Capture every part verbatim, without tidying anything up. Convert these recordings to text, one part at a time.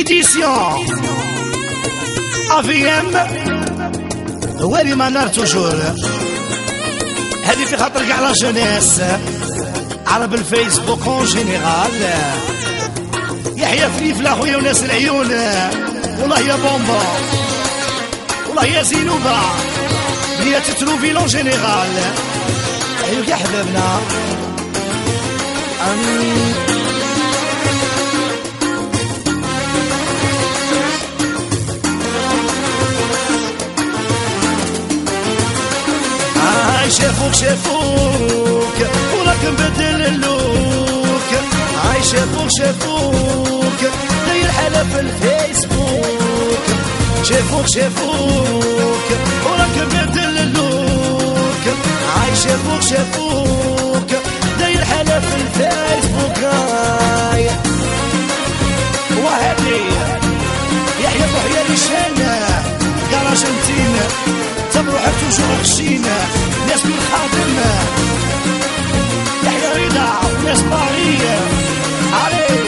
édition A V M ويلي ما نار توجور. هذه في خاطر كاع لا جونيس عرب الفيسبوك اون جينيرال. يحيى فليفل اخويا وناس العيون، والله يا بومبا، والله يا زينوبا بلي تتروفي لون جينيرال. ايوا يا حبابنا شافوك شافوك وراك مبدل اللوك. عاي شافوك شافوك داير حالة في الفيسبوك. شافوك شافوك وراك مبدل اللوك. عاي شافوك شافوك داير حالة في الفيسبوك. وهذه يحيى بوحيا لشانة كارجنتين تبروحك توجور خشينة ناس من خادمة. يحيى رضا وناس بارية علي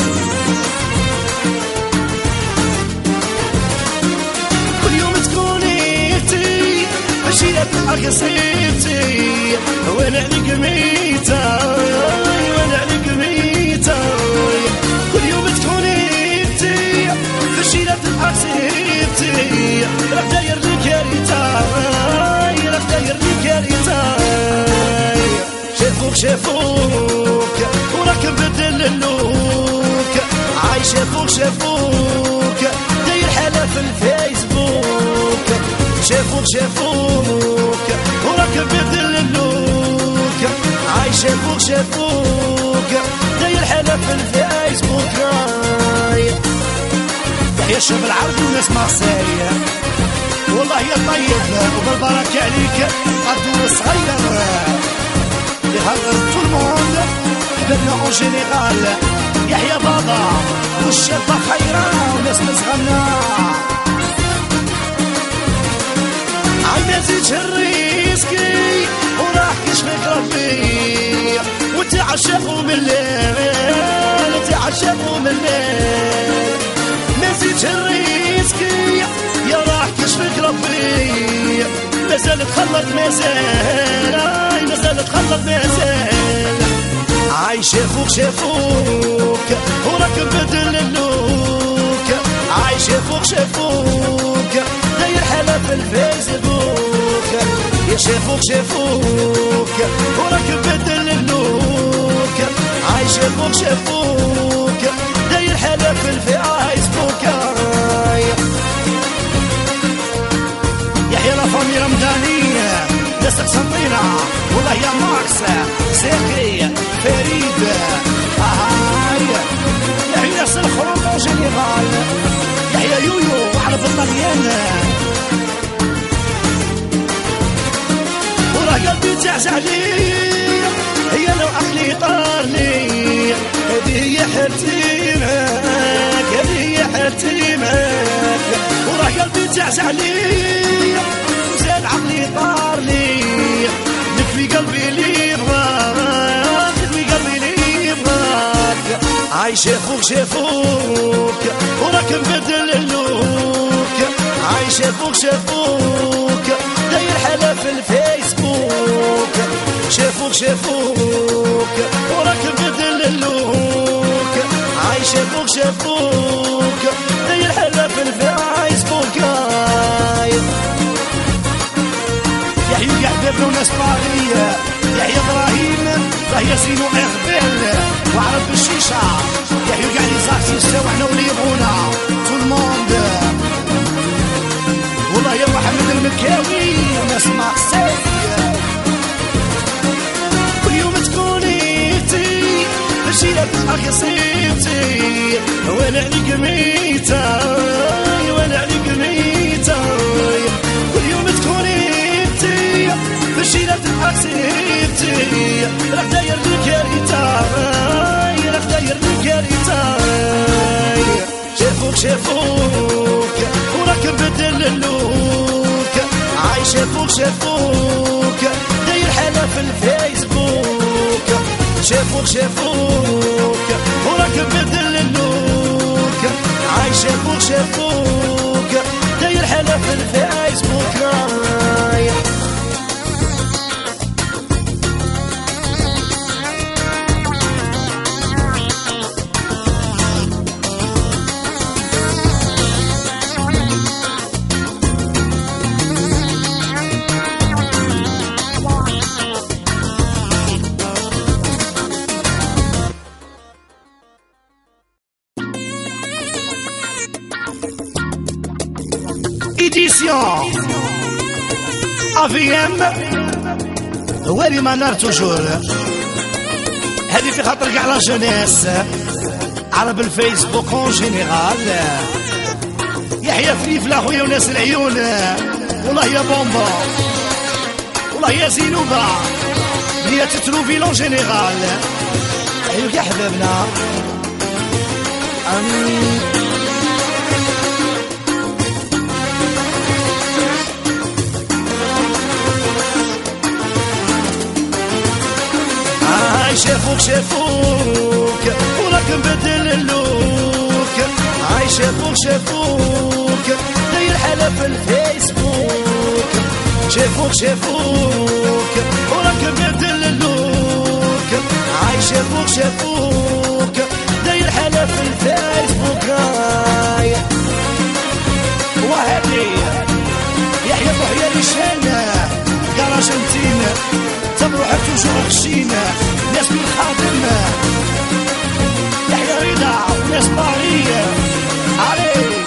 كل يوم تكوني انتي ماشي لك صيتي وانا عليك ميتة وانا عليك ميتة. كل يوم تكوني انتي ماشي لك صيتي راك داير لي كاريتاي راك داير لي كاريتاي. شافوك شافوك وراك مبدل اللوك. عاي شافوك شافوك داير حالة في الفيسبوك. شافوك شافوك وراك مبدل اللوك. عاي شافوك شافوك داير حالة في الفيسبوك. يا الشاب العربي وناس مارسيليا والله يا طيب وبالبركة عليك عبدو الصغير يهضر تو الموند بلنا اون جينيرال. يحيى بابا والشابة خيرا وناس مزغنا. عم يزيدش الريسكي وراح كشفك ربي وتعشقوا من الليل تعشقوا من الليل. مازيدش الريسكي يا راح كشفك ربي مازال تخلط مازال اي مازال تخلط مازال. عاي شافوك شافوك وراك مبدل اللوك. عاي شافوك شافوك داير حالة في الفيسبوك. يا شافوك شافوك وراك مبدل اللوك. عاي شافوك شافوك داير حالة في الفيسبوك. يحيى لا فامي رمضانية ناس قسنطينة والله يا ماكس سيكي فريد هاي. يحيى ناس الخروج اون جينيرال. يحيى يويو وعرف الطليان وراه قلبي تعز عليه. هي لو عقلي طارني هذه هي حالتي معاك هذه هي حالتي معاك. وراه قلبي تعز عليا وزاد عقلي طارني. نكفي قلبي لي يبغاك نكفي قلبي لي يبغاك. عاي شافوك شافوك وراك مبدل اللوك. عاي شافوك شافوك داير حالة في الفيسبوك. شافوك شافوك وراك مبدل اللوك. عاي شافوك شافوك داير حالة في الفيسبوك. يحيى يا حبابنا وناس بارية. يحيى ابراهيم راه ياسين واغبال وعرب بالشيشة. يحيى كاع لي زارتيستا وحنا واللي يبغونا تو الموند. والله يا محمد المكاوي وناس مارسيليا. كل يوم تكوني انتي ماشي لك صيتي وانا عليك ميتة وانا عليك ميتة. كل يوم تكوني انتي ماشي لك صيتي راك داير لي كاريتاي راك داير لي كاريتاي. شافوك شافوك وراك مبدل اللوك. عاي شافوك شافوك داير حالة في الفيسبوك. شافوك شافوك وراك مبدل اللوك. شافوك داير حالة في الفيسبوك راي إديسيون أفي إم ويلي ما نار توجور هذه في خاطر كاع لا جونيس عرب الفيسبوك اون جينيرال يحيى فليفله خويا وناس العيون والله يا بومبا والله يا زينوبة بلي تتروفي لون جينيرال ايوه يا حبابنا شافوك شافوك وراك مبدل اللوك هاي شافوك شافوك داير حالة في الفيسبوك شافوك شافوك وراك مبدل اللوك هاي شافوك شافوك داير حالة في الفيسبوك هاي وهادي يحيى بوحيا لشانة كارجنتينا تبروحك توجور خشينة ناس من خادمة يحيى رضا وناس